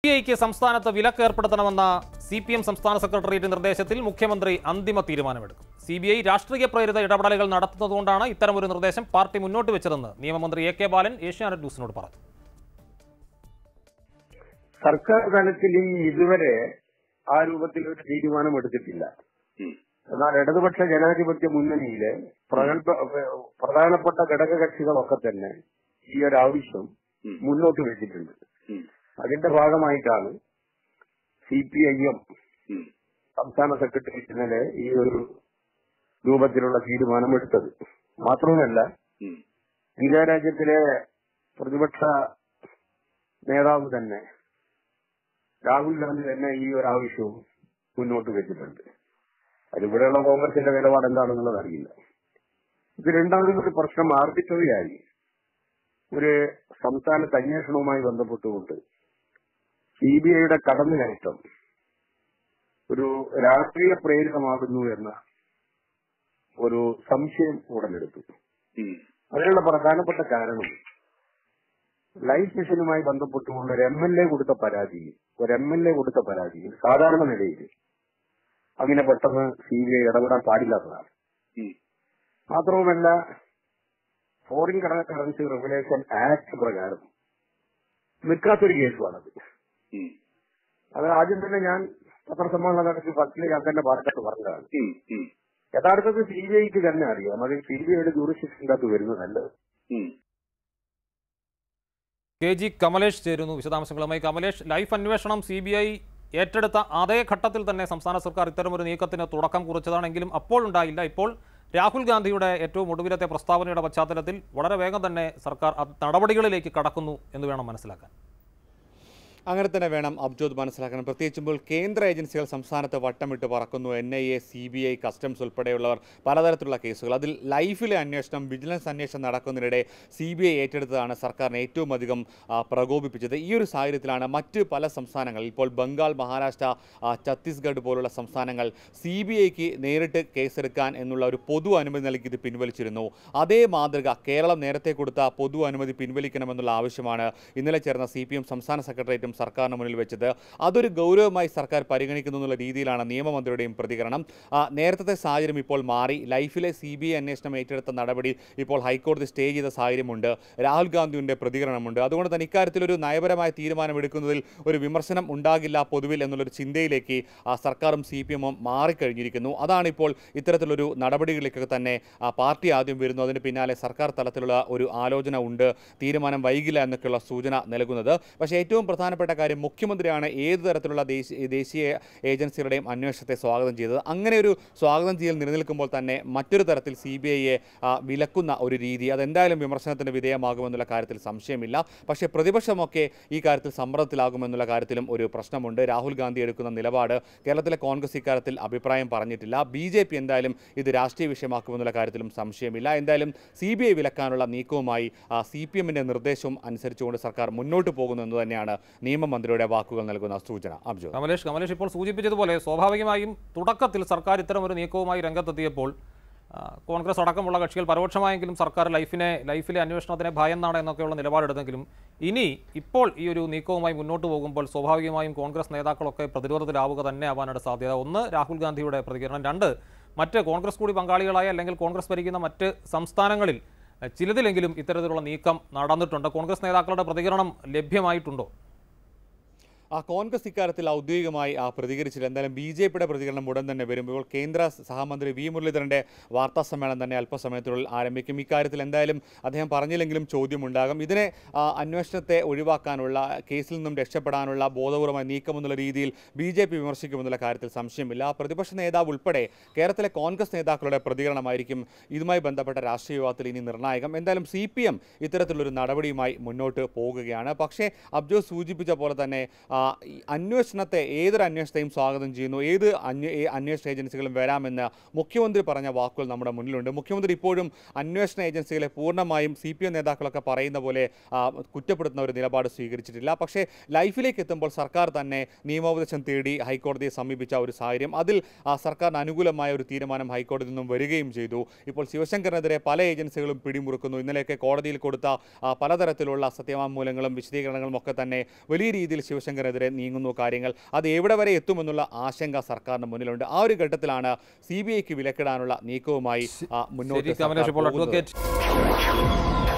സിബിഐക്ക് സംസ്ഥാനത്ത് വിലക്ക് ഏർപ്പെടുത്തണമെന്ന CPM സംസ്ഥാന സെക്രട്ടേറിയറ്റ് നിർദ്ദേശത്തിൽ മുഖ്യമന്ത്രി അന്തിമ തീരുമാനമെടുക്കും. CBI രാഷ്ട്രീയ പ്രേരിത ഇടപെടലുകൾ നടത്തുന്നതുകൊണ്ടാണ് ഇത്തരമൊരു നിർദ്ദേശം പാർട്ടി മുന്നോട്ട് വെച്ചതെന്ന് നിയമമന്ത്രി AK ബാലൻ ഏഷ്യാനെറ്റ് ന്യൂസിനോട് പറഞ്ഞു. സർക്കാർ തലത്തിൽ ഇതുവരെ ആ രൂപത്തിൽ ഒരു തീരുമാനമെടുത്തിട്ടില്ല. എന്നാൽ ഇടതുപക്ഷ ജനാധിപത്യ മുന്നണിയിലെ പ്രധാനപ്പെട്ട ഘടകകക്ഷികളൊക്കെ തന്നെ ഈ ഒരു ആവശ്യം മുന്നോട്ട് വെച്ചിട്ടുണ്ട്. അതിന്റെ ഭാഗമായിട്ടാണ് CPIM സംസ്ഥാന സെക്രട്ടേറിയറ്റ് ഇന്നലെ ഈ ഒരു രൂപത്തിലുള്ള തീരുമാനമെടുത്തത്. മാത്രമല്ല, ഇന്ത്യ രാജ്യത്തിലെ പ്രതിപക്ഷ നേതാവ് തന്നെ രാഹുൽ ഗാന്ധി തന്നെ ഈ ഒരു ആവശ്യവും മുന്നോട്ട് വെച്ചിട്ടുണ്ട്. അതിവിടെയുള്ള കോൺഗ്രസിന്റെ നിലപാട് എന്താണെന്നുള്ളത് അറിയില്ല. ഇത് രണ്ടാമതും ഒരു പ്രശ്നം ആർബിട്രറിയായി ഒരു സംസ്ഥാനത്ത് അന്വേഷണവുമായി ബന്ധപ്പെട്ടുകൊണ്ട് CBIയുടെ കടന്നുകയറ്റം ഒരു രാഷ്ട്രീയ പ്രേരിതമാകുന്നു എന്ന ഒരു സംശയം ഉടലെടുത്തു. അതിനുള്ള പ്രധാനപ്പെട്ട കാരണം ലൈഫ് മിഷനുമായി ബന്ധപ്പെട്ടുകൊണ്ട് ഒരു MLA കൊടുത്ത പരാതിയിൽ സാധാരണ നിലയിൽ അങ്ങനെ പെട്ടെന്ന് CBI ഇടപെടാൻ പാടില്ലാത്തതാണ്. മാത്രവുമല്ല, ഫോറിൻ കറൻസി റെഗുലേഷൻ ആക്ട് പ്രകാരം നിൽക്കാത്തൊരു കേസുമാണത്. അത് ആദ്യം തന്നെ ഞാൻ പത്രസമ്മേളനം നടത്തി ഫസ്റ്റിൽ ഞാൻ തന്നെ പാർട്ടിക്ക് പറഞ്ഞതാണ്. യഥാർത്ഥത്തിൽ CBIക്ക് തന്നെ അറിയാം അത് CBIയുടെ ജൂറിസ്ഡിക്ഷൻ്റെ അകത്ത് വരുന്നതല്ല. KG കമലേഷ് ചേരുന്നു വിശദാംശങ്ങളുമായി. കമലേഷ്, ലൈഫ് അന്വേഷണം CBI ഏറ്റെടുത്ത അതേ ഘട്ടത്തിൽ തന്നെ സംസ്ഥാന സർക്കാർ ഇത്തരമൊരു നീക്കത്തിന് തുടക്കം കുറിച്ചതാണെങ്കിലും അപ്പോൾ ഉണ്ടായില്ല. ഇപ്പോൾ രാഹുൽ ഗാന്ധിയുടെ ഏറ്റവും ഒടുവിലത്തെ പ്രസ്താവനയുടെ പശ്ചാത്തലത്തിൽ വളരെ വേഗം തന്നെ സർക്കാർ നടപടികളിലേക്ക് കടക്കുന്നു എന്ന് വേണം മനസ്സിലാക്കാൻ. അങ്ങനെ തന്നെ വേണം അബ്ജോദ് മനസ്സിലാക്കണം. പ്രത്യേകിച്ചുമ്പോൾ കേന്ദ്ര ഏജൻസികൾ സംസ്ഥാനത്ത് വട്ടമിട്ട് പറക്കുന്നു. NIA, CBI, കസ്റ്റംസ് ഉൾപ്പെടെയുള്ളവർ പലതരത്തിലുള്ള കേസുകൾ. അതിൽ ലൈഫിലെ അന്വേഷണം, വിജിലൻസ് അന്വേഷണം നടക്കുന്നതിനിടെ CBI ഏറ്റെടുത്തതാണ് സർക്കാരിനെ ഏറ്റവും അധികം പ്രകോപിപ്പിച്ചത്. ഈ ഒരു സാഹചര്യത്തിലാണ് മറ്റ് പല സംസ്ഥാനങ്ങളിൽ, ഇപ്പോൾ ബംഗാൾ, മഹാരാഷ്ട്ര, ഛത്തീസ്ഗഡ് പോലുള്ള സംസ്ഥാനങ്ങൾ CBIക്ക് നേരിട്ട് കേസെടുക്കാൻ എന്നുള്ള ഒരു പൊതു അനുമതി നൽകി ഇത് പിൻവലിച്ചിരുന്നു. അതേ മാതൃക കേരളം നേരത്തെ കൊടുത്ത പൊതു അനുമതി പിൻവലിക്കണമെന്നുള്ള ആവശ്യമാണ് ഇന്നലെ ചേർന്ന CPM സംസ്ഥാന സെക്രട്ടേറിയറ്റും സർക്കാരിന് മുന്നിൽ വെച്ചത്. അതൊരു ഗൗരവമായി സർക്കാർ പരിഗണിക്കുന്നു എന്നുള്ള രീതിയിലാണ് നിയമമന്ത്രിയുടെയും പ്രതികരണം. നേരത്തെ സാഹചര്യം ഇപ്പോൾ മാറി. ലൈഫിലെ CBI അന്വേഷണം ഏറ്റെടുത്ത നടപടി ഇപ്പോൾ ഹൈക്കോടതി സ്റ്റേ ചെയ്ത സാഹചര്യമുണ്ട്. രാഹുൽ ഗാന്ധിയുടെ പ്രതികരണമുണ്ട്. അതുകൊണ്ട് തന്നെ ഇക്കാര്യത്തിലൊരു നയപരമായ തീരുമാനമെടുക്കുന്നതിൽ ഒരു വിമർശനം ഉണ്ടാകില്ല പൊതുവിൽ എന്നുള്ളൊരു ചിന്തയിലേക്ക് സർക്കാരും CPM മാറിക്കഴിഞ്ഞിരിക്കുന്നു. അതാണ് ഇപ്പോൾ ഇത്തരത്തിലൊരു നടപടികളിലേക്ക് തന്നെ പാർട്ടി ആദ്യം വരുന്നു. അതിന് പിന്നാലെ സർക്കാർ തലത്തിലുള്ള ഒരു ആലോചന ഉണ്ട്, തീരുമാനം വൈകില്ല എന്നൊക്കെയുള്ള സൂചന നൽകുന്നത്. പക്ഷേ ഏറ്റവും പ്രധാനപ്പെട്ട കാര്യം, മുഖ്യമന്ത്രിയാണ് ഏത് തരത്തിലുള്ള ദേശീയ ഏജൻസികളുടെയും അന്വേഷണത്തെ സ്വാഗതം ചെയ്തത്. അങ്ങനെ ഒരു സ്വാഗതം ചെയ്യൽ നിലനിൽക്കുമ്പോൾ തന്നെ മറ്റൊരു തരത്തിൽ CBIയെ വിലക്കുന്ന ഒരു രീതി അതെന്തായാലും വിമർശനത്തിന് വിധേയമാകുമെന്നുള്ള കാര്യത്തിൽ സംശയമില്ല. പക്ഷേ പ്രതിപക്ഷമൊക്കെ ഈ കാര്യത്തിൽ സമ്മർദ്ദത്തിലാകുമെന്നുള്ള കാര്യത്തിലും ഒരു പ്രശ്നമുണ്ട്. രാഹുൽ ഗാന്ധി എടുക്കുന്ന നിലപാട് കേരളത്തിലെ കോൺഗ്രസ് ഇക്കാര്യത്തിൽ അഭിപ്രായം പറഞ്ഞിട്ടില്ല. BJP എന്തായാലും ഇത് രാഷ്ട്രീയ വിഷയമാക്കുമെന്നുള്ള കാര്യത്തിലും സംശയമില്ല. എന്തായാലും CBI വിലക്കാനുള്ള നീക്കവുമായി CPMന്റെ നിർദ്ദേശവും അനുസരിച്ചുകൊണ്ട് സർക്കാർ മുന്നോട്ട് പോകുന്നു എന്ന് തന്നെയാണ് നിയമമന്ത്രിയുടെ വാക്കുകൾ നൽകുന്ന സൂചന. കമലേഷ് ഇപ്പോൾ സൂചിപ്പിച്ചതുപോലെ സ്വാഭാവികമായും തുടക്കത്തിൽ സർക്കാർ ഇത്തരം ഒരു നീക്കവുമായി രംഗത്തെത്തിയപ്പോൾ കോൺഗ്രസ് അടക്കമുള്ള കക്ഷികൾ പരോക്ഷമായെങ്കിലും സർക്കാർ ലൈഫിലെ അന്വേഷണത്തിനെ ഭയന്നാണ് എന്നൊക്കെയുള്ള നിലപാടെടുത്തെങ്കിലും ഇപ്പോൾ ഈ ഒരു നീക്കവുമായി മുന്നോട്ട് പോകുമ്പോൾ സ്വാഭാവികമായും കോൺഗ്രസ് നേതാക്കളൊക്കെ പ്രതിരോധത്തിലാവുക തന്നെ ആവാനാണ് സാധ്യത. ഒന്ന്, രാഹുൽ ഗാന്ധിയുടെ പ്രതികരണം. രണ്ട്, മറ്റ് കോൺഗ്രസ് കൂടി പങ്കാളികളായ അല്ലെങ്കിൽ കോൺഗ്രസ് ഭരിക്കുന്ന മറ്റ് സംസ്ഥാനങ്ങളിൽ ചിലതിലെങ്കിലും ഇത്തരത്തിലുള്ള നീക്കം നടന്നിട്ടുണ്ട്. കോൺഗ്രസ് നേതാക്കളുടെ പ്രതികരണം ലഭ്യമായിട്ടുണ്ടോ? കോൺഗ്രസ് ഇക്കാര്യത്തിൽ ഔദ്യോഗികമായി പ്രതികരിച്ചില്ല. എന്തായാലും BJPയുടെ പ്രതികരണം ഉടൻ തന്നെ വരുമ്പോൾ കേന്ദ്ര സഹമന്ത്രി V. മുരളീധരൻ്റെ വാർത്താ സമ്മേളനം തന്നെ അല്പസമയത്തിനുള്ളിൽ ആരംഭിക്കും. ഇക്കാര്യത്തിൽ എന്തായാലും അദ്ദേഹം പറഞ്ഞില്ലെങ്കിലും ചോദ്യമുണ്ടാകും. ഇതിനെ അന്വേഷണത്തെ ഒഴിവാക്കാനുള്ള, കേസിൽ നിന്നും രക്ഷപ്പെടാനുള്ള ബോധപൂർവമായ നീക്കമെന്നുള്ള രീതിയിൽ BJP വിമർശിക്കുമെന്നുള്ള കാര്യത്തിൽ സംശയമില്ല. പ്രതിപക്ഷ നേതാവ് ഉൾപ്പെടെ കേരളത്തിലെ കോൺഗ്രസ് നേതാക്കളുടെ പ്രതികരണമായിരിക്കും ഇതുമായി ബന്ധപ്പെട്ട രാഷ്ട്രീയ വിവാദത്തിൽ ഇനി നിർണായകം. എന്തായാലും CPM ഇത്തരത്തിലുള്ളൊരു നടപടിയുമായി മുന്നോട്ട് പോകുകയാണ്. പക്ഷേ അബ്ജോസ് സൂചിപ്പിച്ച പോലെ തന്നെ അന്വേഷണത്തെ, ഏതൊരു അന്വേഷണത്തെയും സ്വാഗതം ചെയ്യുന്നു. ഏത് അന്വേഷണ ഏജൻസികളും വരാമെന്ന് മുഖ്യമന്ത്രി പറഞ്ഞ വാക്കുകൾ നമ്മുടെ മുന്നിലുണ്ട്. മുഖ്യമന്ത്രി ഇപ്പോഴും അന്വേഷണ ഏജൻസികളെ പൂർണ്ണമായും CPM നേതാക്കളൊക്കെ പറയുന്ന പോലെ കുറ്റപ്പെടുത്തുന്ന ഒരു നിലപാട് സ്വീകരിച്ചിട്ടില്ല. പക്ഷേ ലൈഫിലേക്ക് എത്തുമ്പോൾ സർക്കാർ തന്നെ നിയമോപദേശം തേടി ഹൈക്കോടതിയെ സമീപിച്ച ഒരു സാഹചര്യം, അതിൽ സർക്കാരിന് അനുകൂലമായ ഒരു തീരുമാനം ഹൈക്കോടതിയിൽ നിന്നും വരികയും ചെയ്തു. ഇപ്പോൾ ശിവശങ്കറിനെതിരെ പല ഏജൻസികളും പിടിമുറുക്കുന്നു. ഇന്നലെയൊക്കെ കോടതിയിൽ കൊടുത്ത പലതരത്തിലുള്ള സത്യവാങ്മൂലങ്ങളും വിശദീകരണങ്ങളും ഒക്കെ തന്നെ വലിയ രീതിയിൽ ശിവശങ്കർ ഉദ്യോഗസ്ഥനെതിരെ നീങ്ങുന്നു കാര്യങ്ങൾ, അത് എവിടെ വരെ എത്തുമെന്നുള്ള ആശങ്ക സർക്കാരിന് മുന്നിലുണ്ട്. ആ ഒരു ഘട്ടത്തിലാണ് CBIക്ക് വിലക്കിടാനുള്ള നീക്കവുമായി മുന്നോട്ട് അഡ്വക്കേറ്റ്